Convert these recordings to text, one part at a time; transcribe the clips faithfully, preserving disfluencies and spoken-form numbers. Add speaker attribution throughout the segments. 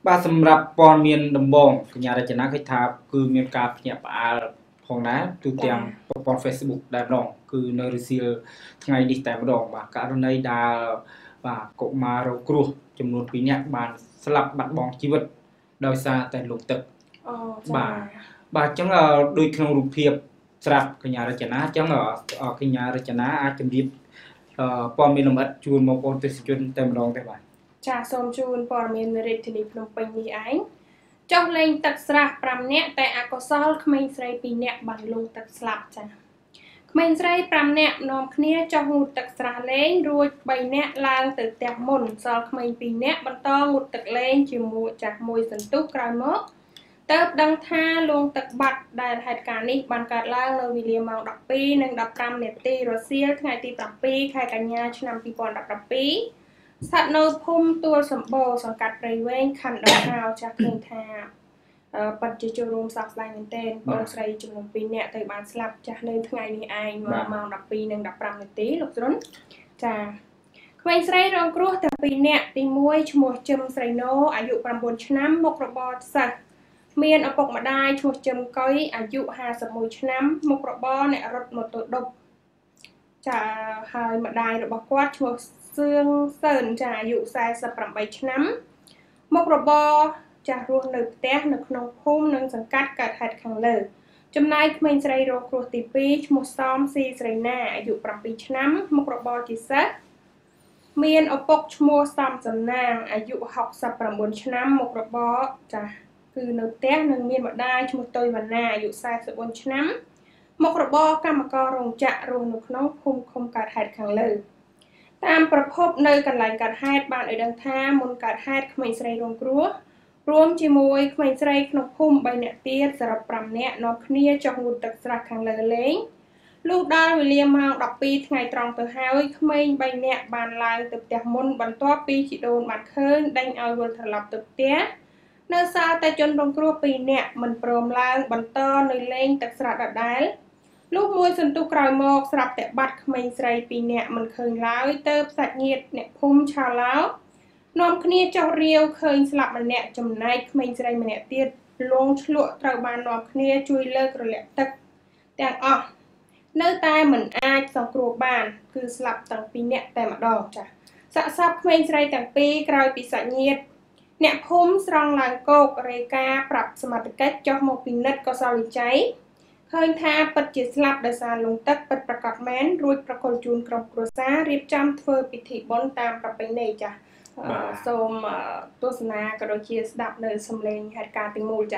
Speaker 1: បាទសម្រាប់ព័ត៌មានដំបូងកញ្ញារចនាឃើញថាគឺមានការភ្ញាក់ផ្អើលផងដែរទូទាំងប្រព័ន្ធ Facebook តែម្ដងគឺនៅរសៀលថ្ងៃនេះតែម្ដងបាទករណីដែលបាទកុមាររងគ្រោះចំនួនពីរនាក់បានស្លាប់បាត់បង់ជីវិតដោយសារតែលង់ទឹកអូបាទបាទអញ្ចឹងដូចក្នុងរូបភាពស្រាប់កញ្ញារចនាអញ្ចឹងកញ្ញារចនាអាចជម្រាបព័ត៌មានលម្អិតជូនបងប្អូនទស្សនិកជនតែម្ដងទេបាទ
Speaker 2: ចាសូមជូនព័ត៌មានរាជធានីភ្នំពេញនេះឯងចុះលេងទឹកស្រះប្រាំនាក់តែអកុសលក្មេងស្រីពីរនាក់បានលង់ទឹកស្លាប់ចាក្មេងស្រីប្រាំនាក់នាំគ្នាចុះងូតទឹកស្រះលេងរួចបីនាក់ឡើងទៅផ្ទះមុនសល់ក្មេងពីរនាក់បន្តងូតទឹកលេងជាមួយចាស់មួយសន្ទុះក្រោយមកតើបដឹងថាលង់ទឹកបាត់ដែលហេតុការណ៍នេះបានកើតឡើងនៅវេលាម៉ោងដប់ពីរ និងដប់ប្រាំនាទីរសៀលថ្ងៃទីប្រាំពីរខែកញ្ញាឆ្នាំពីរពាន់ដប់ប្រាំពីរស្ថិតនៅភូមិទួលសម្បូរសង្កាត់ព្រៃវែងខណ្ឌដង្ហោចាស់ឃើញថាប៉ាត់ជាចូលរួមសោកស្ដាយមែនទែនបងស្រីចំនួនពីរនាក់ទៅបានស្លាប់ចាស់នៅថ្ងៃនេះឯងម៉ោងដប់ពីរ និងដប់ប្រាំនាទីលោកស្រុនចាក្មេងស្រីរងគ្រោះទាំងពីរនាក់ទីមួយឈ្មោះជឹមស្រីណូអាយុប្រាំបួនឆ្នាំមុខរបរសិស្សមានឪពុកម្ដាយឈ្មោះជឹមកុយអាយុហាសិបមួយឆ្នាំមុខរបរអ្នករត់ម៉ូតូឌុបចាហើយម្ដាយរបស់គាត់ឈ្មោះសឿងសឿនចាអាយុសែសិបប្រាំបីឆ្នាំមុខរបរចាស់រស់នៅផ្ទះនៅក្នុងភូមិនិងសង្កាត់កើតហេតុខាងលើចំណែកក្មេងស្រីរងគ្រោះទីពីរឈ្មោះសំស៊ីស្រីណាអាយុប្រាំពីរឆ្នាំមុខរបរជាសិស្សមានឪពុកឈ្មោះសំសំណាងអាយុហុកសិបប្រាំបួនឆ្នាំមុខរបរចាស់គឺនៅផ្ទះនិងមានម្ដាយឈ្មោះតុយវណ្ណាអាយុសែសិបបួនឆ្នាំមុខរបរកម្មកររោងចក្ររស់នៅក្នុងភូមិឃុំកើតហេតុខាងលើតាមប្រភពនៅកន្លែងកើតហេតុបានឲ្យដឹងថាមុនកើតហេតុក្មេងស្រីរងគ្រោះរួមជាមួយក្មេងស្រីក្នុងភូមិបីនាក់ទៀតសរុបប្រាំនាក់នាំគ្នាចុះងូតទឹកស្រះខាងលើលេងលុះដល់វេលាម៉ោងដប់ពីរថ្ងៃត្រង់ទៅហើយក្មេងបីនាក់បានឡើងទៅផ្ទះមុនបន្ទាប់ពីជីដូនបានឃើញដេញឲ្យវិលត្រឡប់ទៅផ្ទះនៅសល់តែជនរងគ្រោះពីរនាក់មិនព្រមឡើងបន្តនៅលេងទឹកស្រះដដែលលុះមួយសន្ទុះក្រោយមកស្រាប់តែបាត់ក្មេងស្រីពីរនាក់មិនឃើញឡើយទៅសាច់ញាតិអ្នកភូមិឆាឡោនាំគ្នាចុះរាវឃើញស្លាប់ម្នាក់ចំណែកក្មេងស្រីម្នាក់ទៀតលងឆ្លក់ត្រូវបាននាំគ្នាជួយលើករលាក់ទឹកទាំងអស់នៅតែមិនអាចសង្គ្រោះបានគឺស្លាប់ទាំងពីរនាក់តែម្ដងចាសាកសពក្មេងស្រីទាំងពីរក្រោយពីសាច់ញាតិអ្នកភូមិស្រង់ឡើងគោករាយការណ៍ប្រាប់សមត្ថកិច្ចចុះមកពិនិត្យកសលវិច័យឃើញថាពិតជាស្លាប់ដោយសារលង់ទឹកពិតប្រាកដមែនរួចប្រគល់ជូនក្រុមគ្រួសាររៀបចំធ្វើពិធីបុណ្យតាមប្រពៃណីចាសូមទស្សនាក៏ដូចជាស្ដាប់នៅសំឡេងហេតុការណ៍ទាំងមូលចា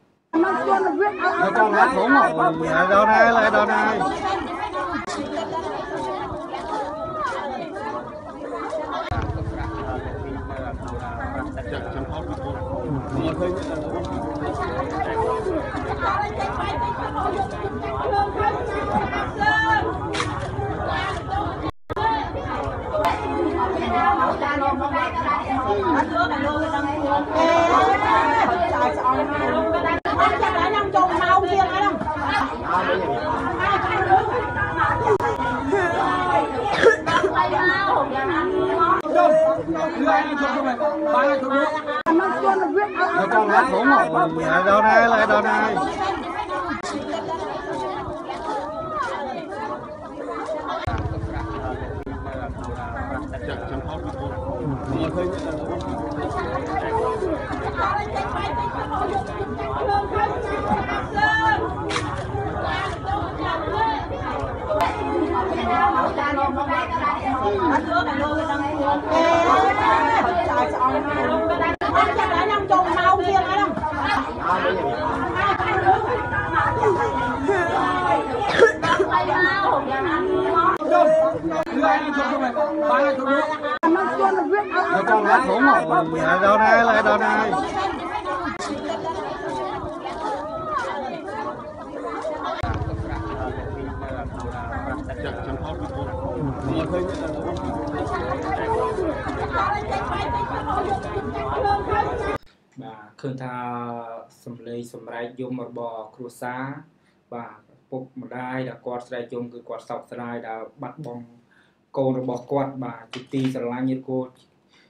Speaker 3: nó cho nó viết nó còn hát đúng không? Lại đâu này, lại đâu này. Nó còn hát đúng không? Lại đâu này, lại đâu này. Nó còn hát đúng không? Lại đâu này, lại đâu này.
Speaker 1: Bà khơi tha sầm lây sầm rai yom mà bò cua sa bà phục một đai đã quạt rai yom cứ quạt sọc rai đã bắt bong cô rồi bỏ quạt bà chỉ ti sờ lai như cô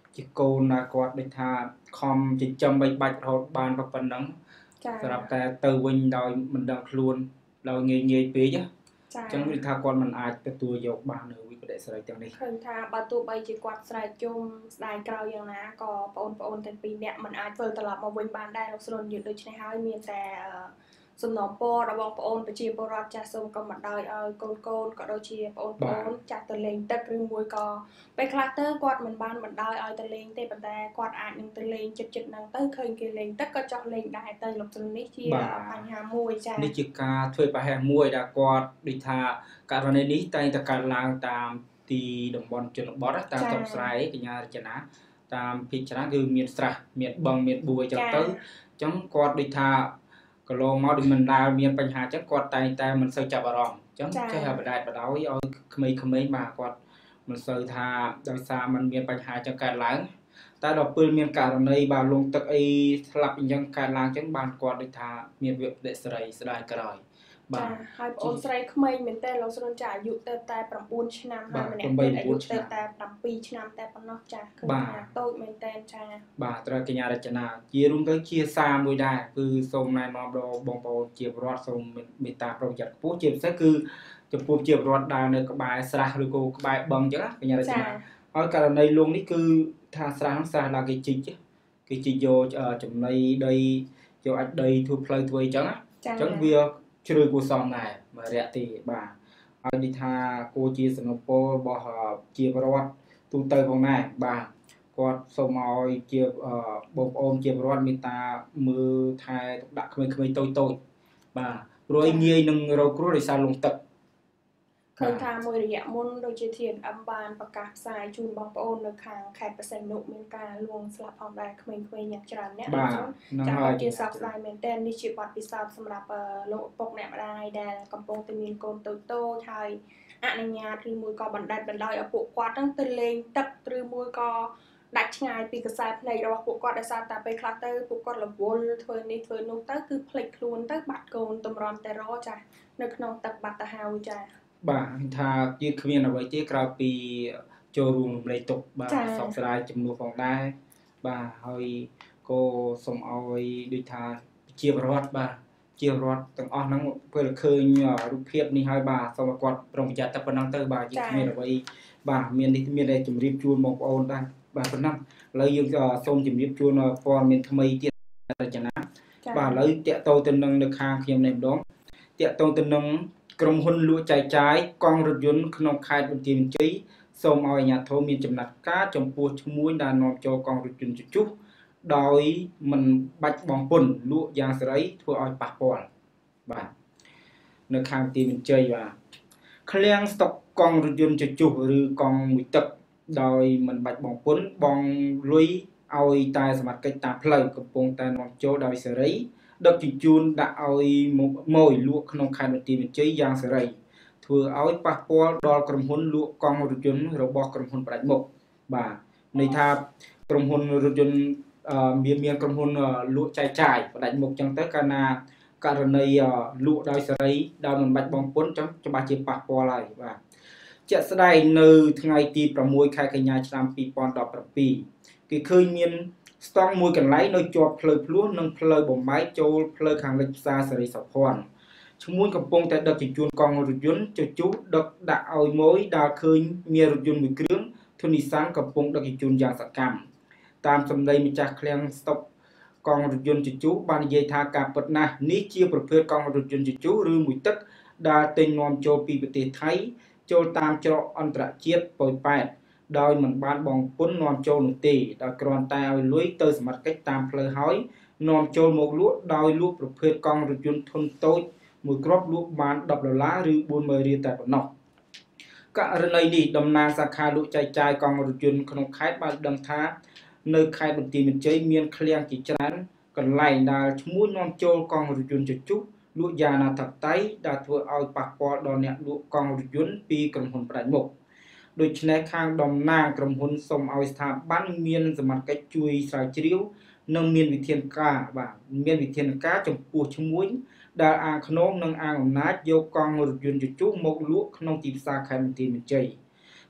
Speaker 1: ជាកូនណាគាត់ដូចថាខំចិញ្ចឹមបីបាច់រហូតបានប៉ុណ្ណឹងសម្រាប់តែទៅវិញដោយមិនដឹងខ្លួនដោយងាយងាយពេកអញ្ចឹងគឺថាគាត់មិនអាចទទួលយកបាននៅវិបត្តិស្រីទាំងនេះ
Speaker 2: ឃើញថាបើទោះបីជាគាត់ស្រែកជុំស្ដាយក្រោយយ៉ាងណាក៏បងប្អូនទាំងពីរនាក់មិនអាចវិលត្រឡប់មកវិញបានដែរលោកស្រូនយល់ដូច្នេះហើយមានតែសំណពររបស់បងប្អូនប្រជាពលរដ្ឋចាស់សូមកុំបណ្ដោយឲ្យកូនកូនក៏ដូចជាបងប្អូនចាស់ទៅលេងទឹកឬមួយក៏ពេលខ្លះទៅគាត់មិនបានបណ្ដោយឲ្យទៅលេងទេប៉ុន្តែគាត់អាចនឹងទៅលេងចិត្តចិត្តហ្នឹងទៅឃើញគេលេងទឹកក៏ចោះលេងដែរទៅលោកស្រូននេះជាបញ្ហាមួយចា៎
Speaker 1: នេះជាការធ្វើប្រហែសមួយដែលគាត់ដូចថាករណីនេះតែងតែកើតឡើងតាមទីតំបន់ជនបទតាមស្រុកស្រែកញ្ញារចនាតាមភាគច្រើនគឺមានស្រះមានបឹងមានបួអញ្ចឹងទៅអញ្ចឹងគាត់ដូចថាកន្លងមកដូចមិនដែលមានបញ្ហាអញ្ចឹងគាត់តែងតែមិនសូវចាប់អារម្មណ៍អញ្ចឹងចេះបដាច់បដោយឲ្យក្មេងៗបាទគាត់មិនសូវថាដោយសារมันមានបញ្ហាអញ្ចឹងកើតឡើងតែដល់ពេលមានករណីបាទលងទឹកអីស្លាប់អញ្ចឹងកើតឡើងអញ្ចឹងបានគាត់ដូចថាមានវិបត្តិស្រីស្ដាយក្រោយ
Speaker 2: បាទហើយបងអូនស្រីក្មេងមែនតើលោកស្រូនចាអាយុទៅតែ៩ឆ្នាំហើយម្នាក់ទៀតអាយុទៅតែ៧ឆ្នាំតែប៉ុណ្ណោះចាឃើញថាតូចមែនតើចា
Speaker 1: បាទត្រូវកញ្ញារចនាជារួមទៅជាសារមួយដែរគឺសូមណែនាំដល់បងប្អូនជាពលរដ្ឋសូមមេត្តាប្រុងប្រយ័ត្នខ្ពស់ជាពិសេសគឺចំពោះជាពលរដ្ឋដើរនៅក្បែរស្រះឬក៏ក្បែរបឹងអញ្ចឹងកញ្ញារចនាហើយករណីលងនេះគឺថាស្រះស្រះដល់គេជីកគេជីកយកចំណីដីយកអាចដីធ្វើផ្លូវធ្វើអញ្ចឹងអញ្ចឹងវាជ្រឿគួរសមដែរមករយៈទីបាទហើយនេះថាគួរជាសំណពររបស់ជាពលរដ្ឋទូទៅផងដែរបាទគាត់សូមឲ្យជាបងប្អូនជាពលរដ្ឋមេត្តាមើលថែទុកដាក់ក្មេងៗតូចតូចបាទព្រោះងាយនឹងរងគ្រោះដោយសារលងទឹក
Speaker 2: ឃើញថាមួយរយៈមុនដូចជាធានអឹមបានប្រកាសផ្សាយជូនបងប្អូននៅខាងខេត្តបរសៃនុមានការលួងស្លាប់ផងដែរក្មេងៗយ៉ាងច្រើនអ្នក
Speaker 1: ចា៎
Speaker 2: ជាសោកស្ដាយមែនទែននេះជាបទពិសោធន៍សម្រាប់លោកឪពុកអ្នកម្ដាយដែលកំពុងតែមានកូនតូចតូចហើយអនុញ្ញាតឬមួយក៏បណ្ដេតបណ្ដោយឲ្យពួកគាត់ហ្នឹងទៅលេងទឹកឬមួយក៏ដាច់ឆ្ងាយពីកសែភ្នែករបស់ពួកគាត់ដោយសារតែពេលខ្លះទៅពួកគាត់រវល់ធ្វើនេះធ្វើនោះទៅគឺភ្លេចខ្លួនទៅបាត់កូនតម្រាំតែរចាស់នៅក្នុងទឹកបាត់ទៅហើយចា
Speaker 1: បាទថាយើងគ្មានអ្វីទេក្រៅពីចូលរួមរំលែកទុកបាទសោកស្ដាយចំនួនផងដែរបាទហើយក៏សូមឲ្យដូចថាជាពលរដ្ឋបាទជាពលរដ្ឋទាំងអស់ហ្នឹងពេលឃើញរូបភាពនេះហើយបាទសូមឲ្យគាត់ប្រុងប្រយ័ត្នតែប៉ុណ្ណឹងទៅបាទយើងគ្មានអ្វីបាទមាននេះមានតែជម្រាបជូនបងប្អូនដែរបាទប៉ុណ្ណឹងឥឡូវយើងសូមជម្រាបជូនព័ត៌មានថ្មីទៀតរចនាបាទឥឡូវតាក់ទងទៅនឹងនៅខាងខ្ញុំនេះម្ដងតាក់ទងទៅនឹងក្រុមហ៊ុនលក់ចែកចាយកង់រថយន្តក្នុងខេត្តបន្ទាយមានជ័យសូមឲ្យអាជ្ញាធរមានចំណាត់ការចំពោះឈ្មួញដែលនាំចូលកង់រថយន្តជជុះដោយមិនបាច់បងពុនលក់យ៉ាងសេរីធ្វើឲ្យប៉ះពាល់បាទនៅខាងបន្ទាយមានជ័យបាទឃ្លាំងស្តុកកង់រថយន្តជជុះឬកង់មួយទឹកដោយមិនបាច់បងពុនបងលុយឲ្យតែសមត្ថកិច្ចតាមផ្លូវកំពុងតែនាំចូលដោយសេរីដឹកជញ្ជូនដាក់ឲ្យម៉ួយលក់ក្នុងខេត្តបន្ទាយមានជ័យយ៉ាងសេរីធ្វើឲ្យប៉ះពាល់ដល់ក្រុមហ៊ុនលក់កង់រថយន្តរបស់ក្រុមហ៊ុនផ្ដាច់មុខបាទន័យថាក្រុមហ៊ុនរថយន្តមានមានក្រុមហ៊ុនលក់ចែកចាយផ្ដាច់មុខចឹងទៅកាលណាករណីលក់ដោយសេរីដោយមិនបាច់បងពុនចឹងច្បាស់ជាប៉ះពាល់ហើយបាទជាក់ស្ដែងនៅថ្ងៃទីប្រាំមួយខែកញ្ញាឆ្នាំពីរពាន់ដប់ប្រាំពីរគេឃើញមានស្តង់មួយកន្លែងនៅជាប់ផ្លូវភ្លោះនិងផ្លូវបំបែកចូលផ្លូវខាងលិចផ្សារសេរីសុភ័ណ្ឌឈ្មួញកំពុងតែដឹកជញ្ជូនកង់រថយន្តជជុះដឹកដាក់ឲ្យម៉ួយដែលឃើញមានរថយន្តមួយគ្រឿងធុននីសានកំពុងដឹកជញ្ជូនយ៉ាងសកម្មតាមសម្ដីម្ចាស់ឃ្លាំងស្តុកកង់រថយន្តជជុះបាននិយាយថាការពិតណាស់នេះជាប្រភេទកង់រថយន្តជជុះឬមួយទឹកដែលទិញនាំចូលពីប្រទេសថៃចូលតាមច្រកអន្តរជាតិប៉ោយប៉ែតដោយមិនបានបងពុននាំចូលនោះទេដោយគ្រាន់តែឲ្យលុយទៅសមត្ថកិច្ចតាមផ្លូវហើយនាំចូលមកលក់ដោយលក់ប្រភេទកង់រថយន្តធុនតូចមួយគ្រាប់លក់បានដប់ដុល្លារឬបួនម៉ឺនរៀលតែប៉ុណ្ណោះករណីនេះតំណាងសាខាលក់ចែកចាយកង់រថយន្តក្នុងខេត្តបានដឹងថានៅខេត្តបន្ទាយមានជ័យមានឃ្លាំងជាច្រើនកន្លែងដែលឈ្មោះនាំចូលកង់រថយន្តជជុះលក់យ៉ាងអនាធិបតេយ្យដែលធ្វើឲ្យប៉ះពាល់ដល់អ្នកលក់កង់រថយន្តពីក្រុមហ៊ុនផ្ដាច់មុខដូច្នេះខាងតំណាងក្រុមហ៊ុនសូមឲ្យស្ថាប័នមានសមត្ថកិច្ចជួយស្រាវជ្រាវនិងមានវិធានការបាទមានវិធានការចំពោះឈ្មួញដែលអាងខ្នងនិងអាងអំណាចយកកង់រថយន្តជជុះមកលក់ក្នុងទីផ្សារខេត្តបន្ទាយមានជ័យ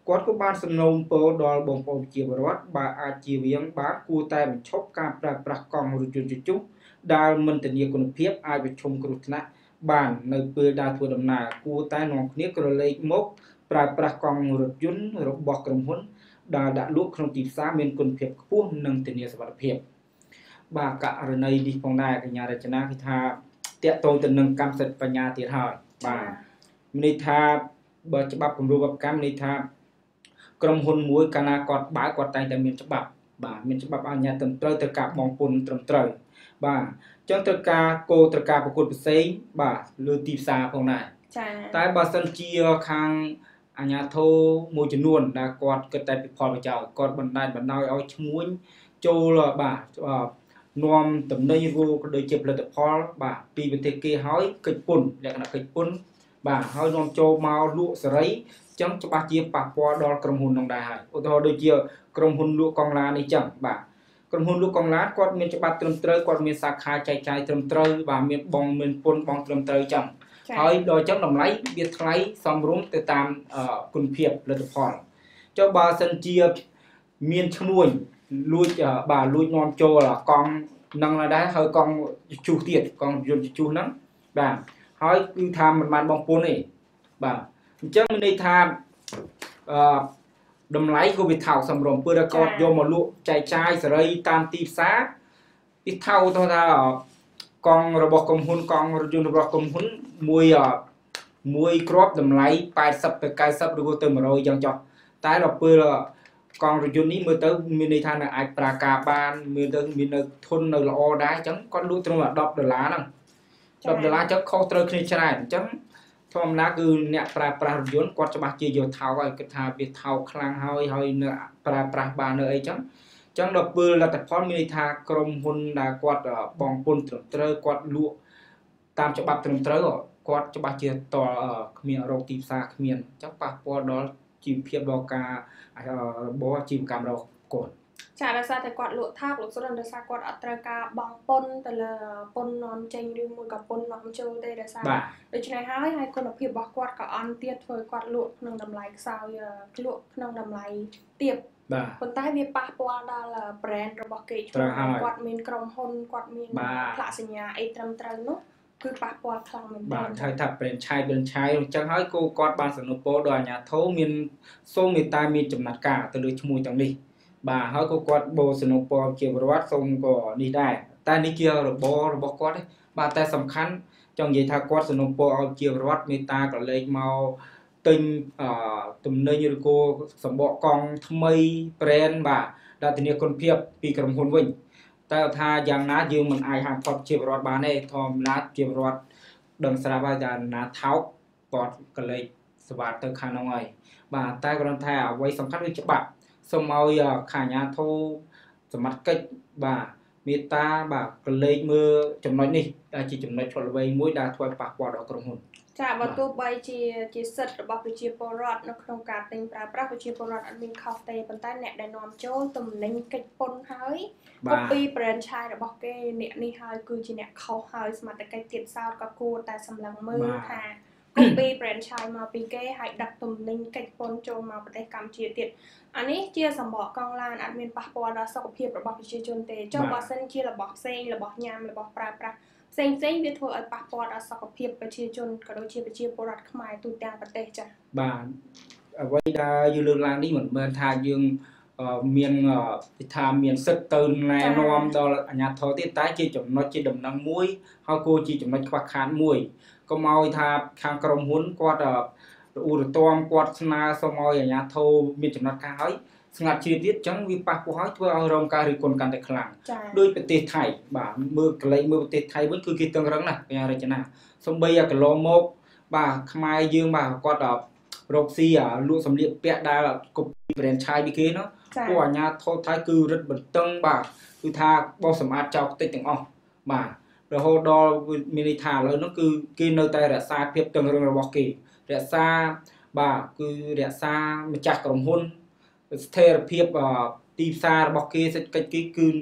Speaker 1: គាត់ក៏បានសំណូមពរដល់បងប្អូនជាបរដ្ឋបើអាចជាវៀងបានគួរតែបញ្ឈប់ការប្រើប្រាស់កង់រថយន្តជជុះដែលមិនធានាគុណភាពអាចប្រឈមគ្រោះថ្នាក់បាននៅពេលដើរធ្វើដំណើរគួរតែនាំគ្នាក្រឡេកមកប្រើប្រាស់កង់រថយន្តរបស់ក្រុមហ៊ុនដែលដាក់លក់ក្នុងទីផ្សារមានគុណភាពខ្ពស់និងធានាសុវត្ថិភាពបាទករណីនេះផងដែរកញ្ញារចនាគឺថាតាក់ទងទៅនឹងកម្មសិទ្ធិបញ្ញាទៀតហើយបាទមានន័យថាបើច្បាប់គម្រោងកម្មន័យថាក្រុមហ៊ុនមួយកាលណាគាត់បើកគាត់តែងតែមានច្បាប់បាទមានច្បាប់អនុញ្ញាតត្រឹមត្រូវត្រូវការបង់ពន្ធត្រឹមត្រូវបាទអញ្ចឹងត្រូវការគោលត្រូវការប្រកួតប្រជែងបាទលើទីផ្សារផងដែរចា៎តែបើសិនជាខាងអាជ្ញាធរមួយចំនួនដែលគាត់គិតតែពីផលប្រយោជន៍គាត់បណ្ដាច់បណ្ដោយឲ្យឈ្មួញចូលបាទនាំតំណែងឬក៏ដូចជាផលិតផលបាទពីប្រទេសគេឲ្យកិច្ចពន្ធលក្ខណៈកិច្ចពន្ធបាទហើយនាំចូលមកលក់សេរីចឹងច្បាស់ជាប៉ះពាល់ដល់ក្រុមហ៊ុននោះដែរហើយឧទាហរណ៍ដូចជាក្រុមហ៊ុនលក់កង់ឡាននេះចឹងបាទក្រុមហ៊ុនលក់កង់ឡានគាត់មានច្បាប់ត្រឹមត្រូវគាត់មានសាខាចែកចាយត្រឹមត្រូវបាទមានបងមានពន្ធបងត្រឹមត្រូវចឹងហើយដល់ចឹងតម្លៃវាថ្លៃសមរម្យទៅតាមគុណភាពផលិតផលចុះបើសិនជាមានឈ្នួញលួចបាទលួចនាំចូលកង់នឹងដែរហើយកង់ជុះទៀតកង់យន្តជុះហ្នឹងបាទហើយគឺថាមិនបានបងពន្ធទេបាទអញ្ចឹងមានន័យថាអឺតម្លៃក៏វាថោកសមរម្យព្រោះតែគាត់យកមកលក់ចែកចាយសេរីតាមទីផ្សារវាថោកទៅថាកង់របស់ក្រុមហ៊ុនកង់រថយន្តរបស់ក្រុមហ៊ុនមួយមួយគ្រាប់តម្លៃแปดสิบទៅเก้าสิบឬក៏ទៅmột trămយ៉ាងចុះតែដល់ពេលកង់រថយន្តនេះមើលទៅមានន័យថានៅអាចប្រើការបានមើលទៅមាននៅធន់នៅល្អដែរអញ្ចឹងគាត់លក់ត្រឹមដប់ដុល្លារហ្នឹងដប់ដុល្លារអញ្ចឹងខុសត្រូវគ្នាច្រើនអញ្ចឹងធម្មតាគឺអ្នកប្រើប្រាស់រថយន្តគាត់ច្បាស់ជាយកថោកហើយគិតថាវាថោកខ្លាំងហើយហើយនៅប្រើប្រាស់បាននៅអីចឹងអញ្ចឹងដល់ពេលលទ្ធផលមានន័យថាក្រុមហ៊ុនដែលគាត់បងពន្ធត្រឹមត្រូវគាត់លក់តាមច្បាប់ត្រឹមត្រូវគាត់ច្បាស់ជាតគ្មានរោគទីផ្សារគ្មានអញ្ចឹងប៉ះពាល់ដល់ជីវភាពដល់ការរបស់អាជីវកម្មរបស់គាត់
Speaker 2: ចាដោយសារតែគាត់លក់ថោកលោកស្រីដោយសារគាត់អត់ត្រូវការបង់ពន្ធទៅលើពន្ធនាំចេញឬមួយក៏ពន្ធនាំចូលទេដោយសារដូច្នេះហើយហើយគុណភាពរបស់គាត់ក៏អន់ទៀតធ្វើគាត់លក់ក្នុងតម្លៃខ្សោយលក់ក្នុងតម្លៃទាបប៉ុន្តែវាប៉ះពាល់ដល់ brand របស់គេគាត់មានក្រុមហ៊ុនគាត់មានផ្លាកសញ្ញាអីត្រឹមត្រូវនោះគឺប៉ះពាល់ខ្លាំងមែនទែន
Speaker 1: បាទហើយថា brand ឆាយ brand ឆាយអញ្ចឹងហើយគោគាត់បានសំណូមពរដល់អាជ្ញាធរមានសូមមេត្តាមានចំណាត់ការទៅលើឈ្មោះទាំងនេះបាទហើយក៏គាត់បោសនុពរជាប្រវត្តិសូមក៏នេះដែរតែនេះជារបររបស់គាត់ទេបាទតែសំខាន់ចង់និយាយថាគាត់សនុពរឲ្យជាប្រវត្តិមេត្តាក៏លេខមកទិញអឺទំនិញឬក៏សម្បកកង់ថ្មី brand បាទដែលធានាគុណភាពពីក្រុមហ៊ុនវិញតែថាយ៉ាងណាយើងមិនអាចហាមឃាត់ជាប្រវត្តិបានទេធម្មតាជាប្រវត្តិដឹងស្រាប់ហើយថាណាថោកគាត់ក៏លេខស្វាតទៅខាងនោះហើយបាទតែគ្រាន់តែអ្វីសំខាន់គឺច្បាប់សូមឲ្យខាងអាជ្ញាធរសមត្ថកិច្ចបាទមេត្តាបាទក៏លេខមើលចំណុចនេះដែលជាចំណុចឆ្លុះល្វីងមួយដែលធ្វើឲ្យប៉ះពាល់ដល់ក្រុមហ៊ុន
Speaker 2: ចាបើទោះបីជាជាសិទ្ធិរបស់ប្រជាពលរដ្ឋនៅក្នុងការទិញប្រើប្រាស់ប្រជាពលរដ្ឋអត់មានខុសទេប៉ុន្តែអ្នកដែលនាំចូលទំនិញកិច្ចពន្ធហើយកូពី brand ឆាយរបស់គេអ្នកនេះហើយគឺជាអ្នកខុសហើយសមត្ថកិច្ចទៀតសោតក៏គួរតែសម្លឹងមើលថាកូពី brand ឆាយមកពីគេហើយដាក់ទំនិញកិច្ចពន្ធចូលមកប្រទេសកម្ពុជាទៀតអានេះជាសម្បកកង់ឡានអត់មានប៉ះពាល់ដល់សុខភាពរបស់ប្រជាជនទេចុះបើសិនជារបស់ផ្សេងរបស់ញ៉ាំរបស់ប្រើប្រាស់ផ្សេងផ្សេងវាធ្វើឲ្យប៉ះពាល់ដល់សុខភាពប្រជាជនក៏ដូចជាប្រជាពលរដ្ឋខ្មែរទូទាំងប្រទេសចា៎
Speaker 1: បាទអ្វីដែលយើងលើកឡើងនេះមិនមែនថាយើងមានថាមានសិទ្ធិទៅណែនាំដល់អាជ្ញាធរទេតែជាចំណុចជាដំណឹងមួយហើយគួរជាចំណុចខ្វះខាតមួយកុំឲ្យថាខាងក្រុមហ៊ុនគាត់រអ៊ូរទាំគាត់ស្នើសូមឲ្យអាជ្ញាធរមានចំណាត់ការឲ្យស្ងាត់ជ្រាបទៀតអញ្ចឹងវាប៉ះពាល់ឲ្យធ្វើឲ្យរងការរិះគន់កាន់តែខ្លាំងដោយប្រទេសថៃបាទមើលកលែងមើលប្រទេសថៃវិញគឺគេតឹងរឹងណាស់កញ្ញារចនាសំបីអាកន្លងមកបាទខ្មែរយើងបាទគាត់រកស៊ីអាលក់សម្លៀកពាក់ដែលកូពី brand ឆាយពីគេនោះពួកអាជ្ញាធរថៃគឺរឹតបន្តឹងបាទគឺថាបោះសម្អាតចោលខ្ទេចទាំងអស់បាទរហូតដល់មានន័យថាឥឡូវនោះគឺគេនៅតែរក្សាភាពតឹងរឹងរបស់គេរក្សាបាទគឺរក្សាម្ចាស់ក្រុមហ៊ុនស្ថិរភាពទីផ្សាររបស់គេសេដ្ឋកិច្ចគេគឺ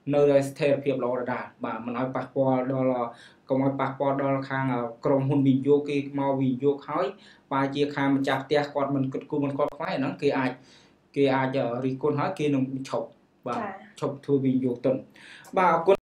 Speaker 1: nơi đây thểភាពlo đã bà mình nói bạc qua đó là công nói bạc qua đó là khang ở krom hôn bình vô cái mau bình vô khói và chia khai mà chặt tia quạt mình cứ mình quạt khoái nó kia ai kia ai giờ đi con hỏi kia nó chọc bà chọc thua bình vô tuần bà